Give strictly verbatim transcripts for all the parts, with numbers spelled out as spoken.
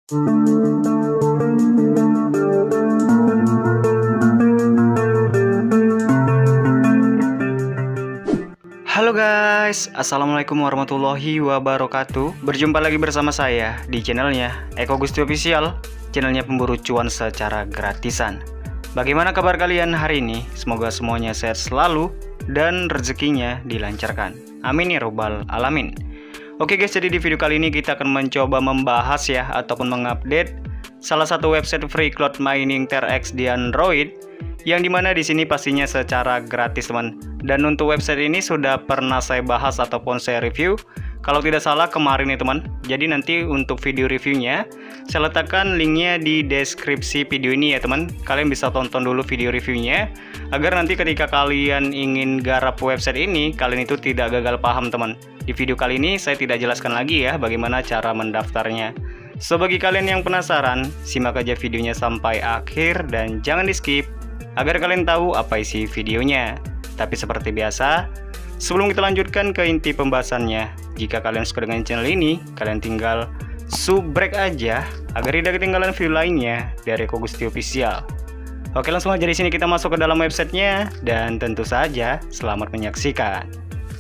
Halo guys, assalamualaikum warahmatullahi wabarakatuh. Berjumpa lagi bersama saya di channelnya Eko Gusti Official, channelnya pemburu cuan secara gratisan. Bagaimana kabar kalian hari ini? Semoga semuanya sehat selalu dan rezekinya dilancarkan. Amin ya robbal alamin. Oke guys, jadi di video kali ini kita akan mencoba membahas ya ataupun mengupdate salah satu website free cloud mining T R X di Android, yang dimana di sini pastinya secara gratis teman. Dan untuk website ini sudah pernah saya bahas ataupun saya review, kalau tidak salah kemarin ya teman. Jadi nanti untuk video reviewnya saya letakkan linknya di deskripsi video ini ya teman. Kalian bisa tonton dulu video reviewnya agar nanti ketika kalian ingin garap website ini, kalian itu tidak gagal paham teman. Di video kali ini saya tidak jelaskan lagi ya bagaimana cara mendaftarnya. So bagi kalian yang penasaran, simak aja videonya sampai akhir dan jangan di skip agar kalian tahu apa isi videonya. Tapi seperti biasa, sebelum kita lanjutkan ke inti pembahasannya, jika kalian suka dengan channel ini, kalian tinggal subrek aja agar tidak ketinggalan video lainnya dari Eko Gusti Official. Oke, langsung aja di sini kita masuk ke dalam websitenya dan tentu saja selamat menyaksikan.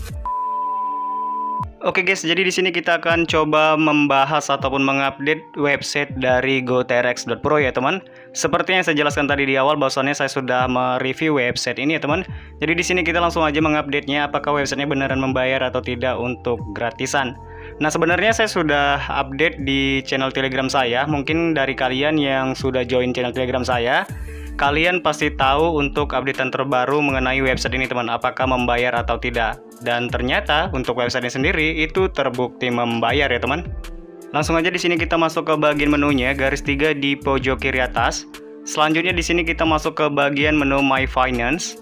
Oke guys, jadi di sini kita akan coba membahas ataupun mengupdate website dari go t r x dot pro ya teman. Seperti yang saya jelaskan tadi di awal, bahwasannya saya sudah mereview website ini ya teman. Jadi di sini kita langsung aja mengupdate-nya apakah websitenya beneran membayar atau tidak untuk gratisan. Nah sebenarnya saya sudah update di channel Telegram saya. Mungkin dari kalian yang sudah join channel Telegram saya, kalian pasti tahu untuk updatean terbaru mengenai website ini teman, apakah membayar atau tidak. Dan ternyata untuk website ini sendiri itu terbukti membayar ya teman. Langsung aja di sini kita masuk ke bagian menunya, garis tiga di pojok kiri atas. Selanjutnya di sini kita masuk ke bagian menu My Finance.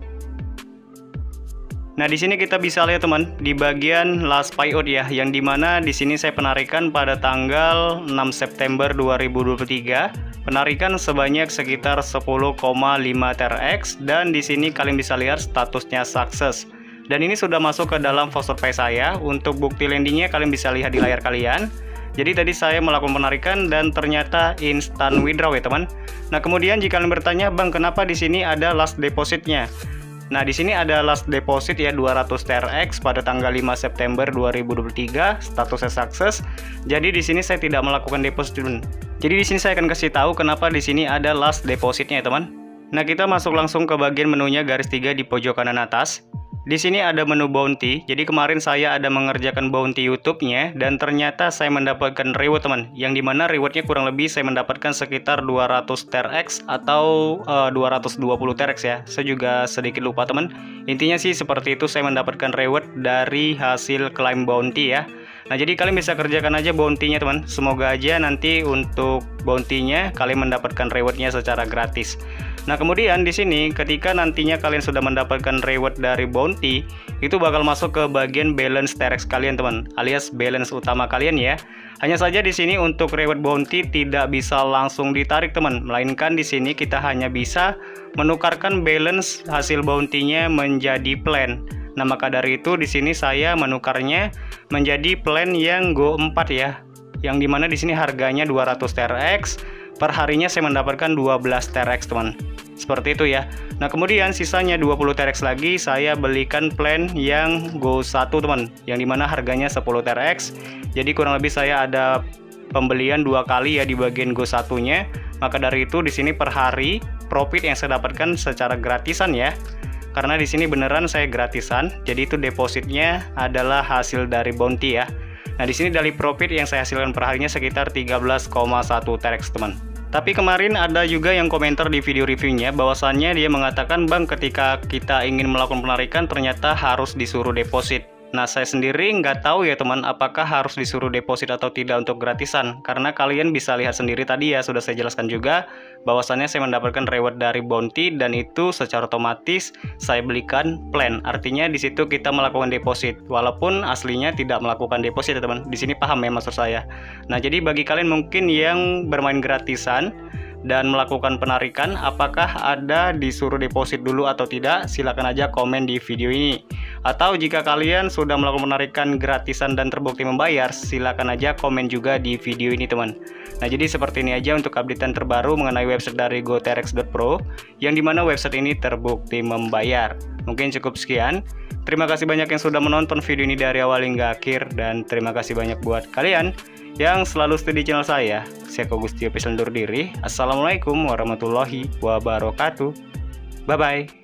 Nah di sini kita bisa lihat teman di bagian last payout ya, yang dimana di sini saya penarikan pada tanggal enam September dua ribu dua puluh tiga. Penarikan sebanyak sekitar sepuluh koma lima T R X dan di sini kalian bisa lihat statusnya sukses. Dan ini sudah masuk ke dalam VoucherPay saya. Untuk bukti landingnya kalian bisa lihat di layar kalian. Jadi tadi saya melakukan penarikan dan ternyata instant withdraw ya teman. Nah kemudian jika kalian bertanya, bang kenapa di sini ada last depositnya? Nah di sini ada last deposit ya dua ratus T R X pada tanggal lima September dua ribu dua puluh tiga, statusnya sukses. Jadi di sini saya tidak melakukan deposit dulu. Jadi di sini saya akan kasih tahu kenapa di sini ada last depositnya ya teman. Nah kita masuk langsung ke bagian menunya garis tiga di pojok kanan atas. Di sini ada menu bounty. Jadi kemarin saya ada mengerjakan bounty YouTube-nya dan ternyata saya mendapatkan reward teman. Yang dimana rewardnya kurang lebih saya mendapatkan sekitar dua ratus T R X atau uh, dua ratus dua puluh T R X ya. Saya juga sedikit lupa teman. Intinya sih seperti itu, saya mendapatkan reward dari hasil claim bounty ya. Nah jadi kalian bisa kerjakan aja bounty-nya teman. Semoga aja nanti untuk bounty-nya kalian mendapatkan rewardnya secara gratis. Nah kemudian di sini ketika nantinya kalian sudah mendapatkan reward dari bounty, itu bakal masuk ke bagian balance T R X kalian teman, alias balance utama kalian ya. Hanya saja di sini untuk reward bounty tidak bisa langsung ditarik teman, melainkan di sini kita hanya bisa menukarkan balance hasil bounty-nya menjadi plan. Nah maka dari itu di sini saya menukarnya menjadi plan yang go empat ya, yang dimana di sini harganya dua ratus T R X. Per harinya saya mendapatkan dua belas T R X teman. Seperti itu ya. Nah kemudian sisanya dua puluh T R X lagi saya belikan plan yang go satu teman, yang dimana harganya sepuluh T R X. Jadi kurang lebih saya ada pembelian dua kali ya di bagian go satunya. Maka dari itu di sini per hari profit yang saya dapatkan secara gratisan ya. Karena di sini beneran saya gratisan. Jadi itu depositnya adalah hasil dari bounty ya. Nah di sini dari profit yang saya hasilkan per harinya sekitar tiga belas koma satu T R X teman. Tapi kemarin ada juga yang komentar di video reviewnya bahwasannya dia mengatakan bang ketika kita ingin melakukan penarikan ternyata harus disuruh deposit. Nah saya sendiri nggak tahu ya teman apakah harus disuruh deposit atau tidak untuk gratisan, karena kalian bisa lihat sendiri tadi ya sudah saya jelaskan juga bahwasannya saya mendapatkan reward dari bounty dan itu secara otomatis saya belikan plan. Artinya di situ kita melakukan deposit walaupun aslinya tidak melakukan deposit ya teman. Di sini paham ya maksud saya. Nah jadi bagi kalian mungkin yang bermain gratisan dan melakukan penarikan, apakah ada disuruh deposit dulu atau tidak? Silahkan aja komen di video ini. Atau jika kalian sudah melakukan penarikan gratisan dan terbukti membayar, silakan aja komen juga di video ini teman. Nah jadi seperti ini aja untuk updatean terbaru mengenai website dari GoTrex dot pro, yang dimana website ini terbukti membayar. Mungkin cukup sekian. Terima kasih banyak yang sudah menonton video ini dari awal hingga akhir, dan terima kasih banyak buat kalian yang selalu stay di channel saya. Saya Kogusti Official undur diri. Assalamualaikum warahmatullahi wabarakatuh. Bye bye.